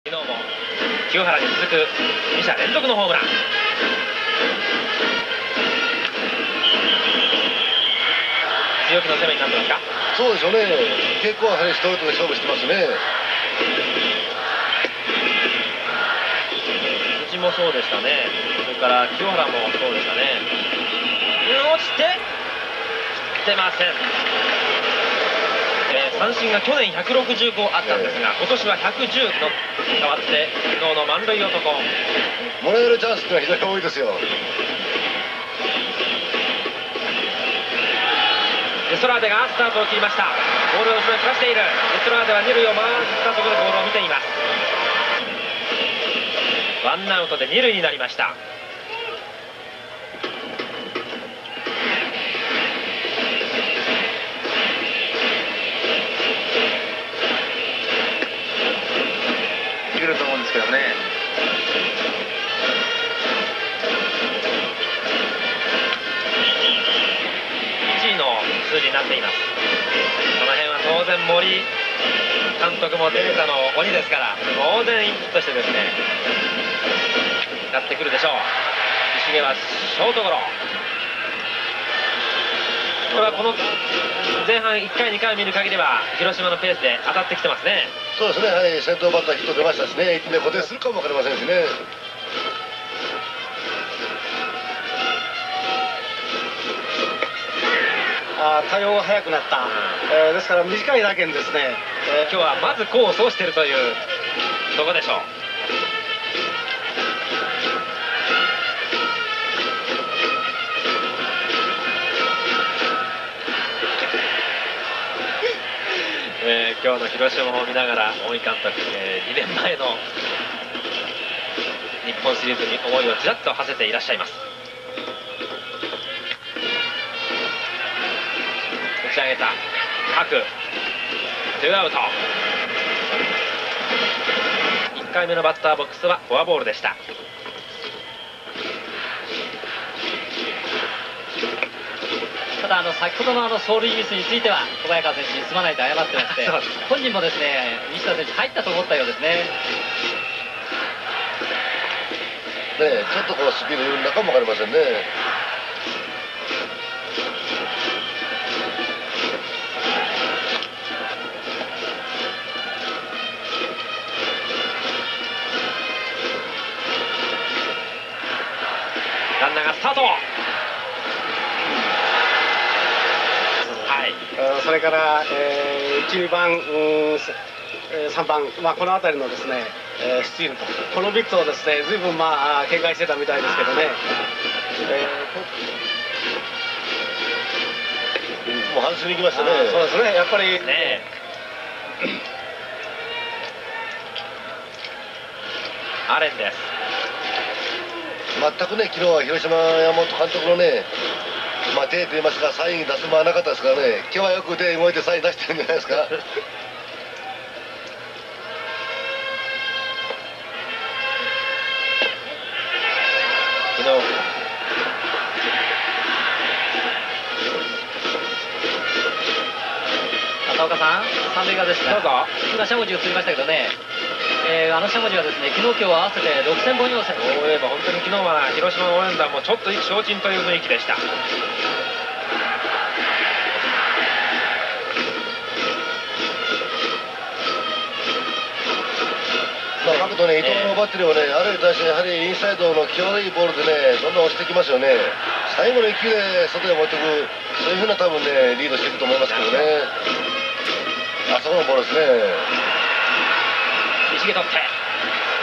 昨日も清原に続く2者連続のホームラン。強気の攻めになってますか。 そうでしょうね。結構やはりストレートで勝負してますね。 辻もそうでしたね。それから清原もそうでしたね。落ちて出ません。三振が去年165あったんですが、今年は110の変わって昨日の満塁男。 もらえるチャンスってのは非常に多いですよ。 デストラーデがスタートを切りました。ボールを後ろに飛ばしている。デストラーデは二塁を回ったところでボールを見ています。ワンアウトで二塁になりました。来ると思うんですけどね。1位の数字になっています。その辺は当然森監督もデータの鬼ですから、当然インプットしてですねやってくるでしょう。石毛はショートゴロ。これはこの前半1回2回を見る限りは広島のペースで当たってきてますね。 そうですね。はい、先頭バッターヒット出ましたしね。1点で固定するかもわかりませんしね。 対応が早くなった、ですから短い打鍵ですね、 今日はまず功を奏しているというところでしょう。今日の広島を見ながら大井監督、2年前の日本シリーズに思いをちらっと馳せていらっしゃいます。打ち上げた角、ツーアウト。1回目のバッターボックスはフォアボールでした。 ただ先ほどの走塁ミスについては小早川選手にすまないと謝ってまして本人もですね西田選手入ったと思ったようですね。 ちょっとこのスピード緩んだかもわかりませんね。 ランナーがスタート。 それから、1、2番、3番、この辺りのですね、スチールとこのビットをですね随分警戒してたみたいですけどね。 もう外しに行きましたね。 そうですね、やっぱりねアレンです。 全くね、昨日は広島山本監督のね、手と言いますか、サイン出す間はなかったですからね、今日はよく手動いてサイン出してるんじゃないですか。 昨日浅岡さん、三塁側ですが、 どうぞ。 今しゃもじ映りましたけどね、しゃもじはですね昨日今日合わせて6000本要請。 そういえば本当に昨日は広島の応援団もちょっと意気消沈という雰囲気でした。 各とね、伊藤のバッテリーをね、あるに対してやはりインサイドの際どいボールでね、どんどん押してきますよね。最後の1球で外へ持っていく、そういうふうな多分ね、リードしていくと思いますけどね。あそこのボールですね。 石毛取って